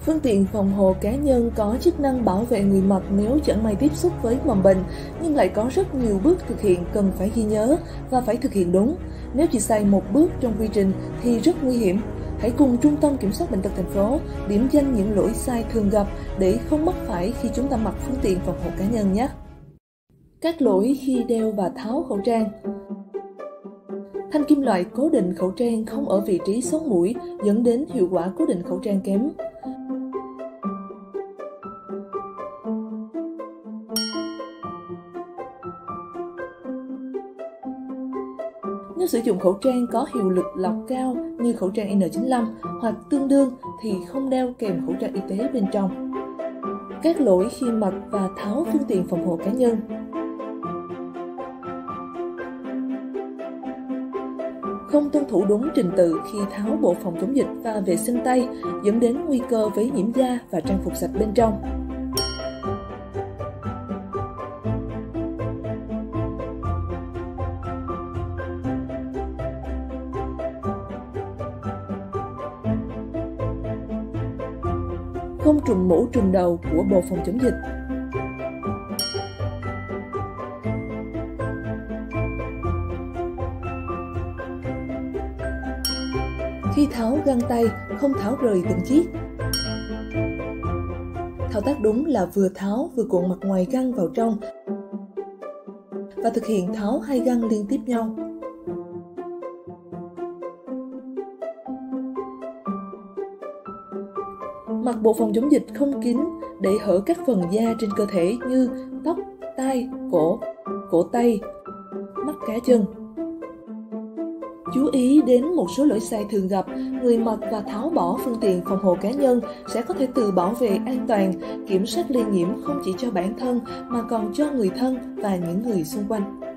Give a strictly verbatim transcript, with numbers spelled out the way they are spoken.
Phương tiện phòng hộ cá nhân có chức năng bảo vệ người mặc nếu chẳng may tiếp xúc với mầm bệnh, nhưng lại có rất nhiều bước thực hiện cần phải ghi nhớ và phải thực hiện đúng. Nếu chỉ sai một bước trong quy trình thì rất nguy hiểm. Hãy cùng Trung tâm Kiểm soát Bệnh tật thành phố điểm danh những lỗi sai thường gặp để không mắc phải khi chúng ta mặc phương tiện phòng hộ cá nhân nhé. Các lỗi khi đeo và tháo khẩu trang. Thanh kim loại cố định khẩu trang không ở vị trí sống mũi dẫn đến hiệu quả cố định khẩu trang kém. Nếu sử dụng khẩu trang có hiệu lực lọc cao như khẩu trang N chín mươi lăm hoặc tương đương thì không đeo kèm khẩu trang y tế bên trong. Các lỗi khi mặc và tháo phương tiện phòng hộ cá nhân. Không tuân thủ đúng trình tự khi tháo bộ phòng chống dịch và vệ sinh tay dẫn đến nguy cơ với nhiễm da và trang phục sạch bên trong. Không trùm mũ trùm đầu của bộ phòng chống dịch. Khi tháo găng tay, không tháo rời từng chiếc. Thao tác đúng là vừa tháo vừa cuộn mặt ngoài găng vào trong và thực hiện tháo hai găng liên tiếp nhau. Mặc bộ phòng chống dịch không kín để hở các phần da trên cơ thể như tóc, tai, cổ, cổ tay, mắt cá chân. Chú ý đến một số lỗi sai thường gặp, người mặc và tháo bỏ phương tiện phòng hộ cá nhân sẽ có thể tự bảo vệ an toàn, kiểm soát lây nhiễm không chỉ cho bản thân mà còn cho người thân và những người xung quanh.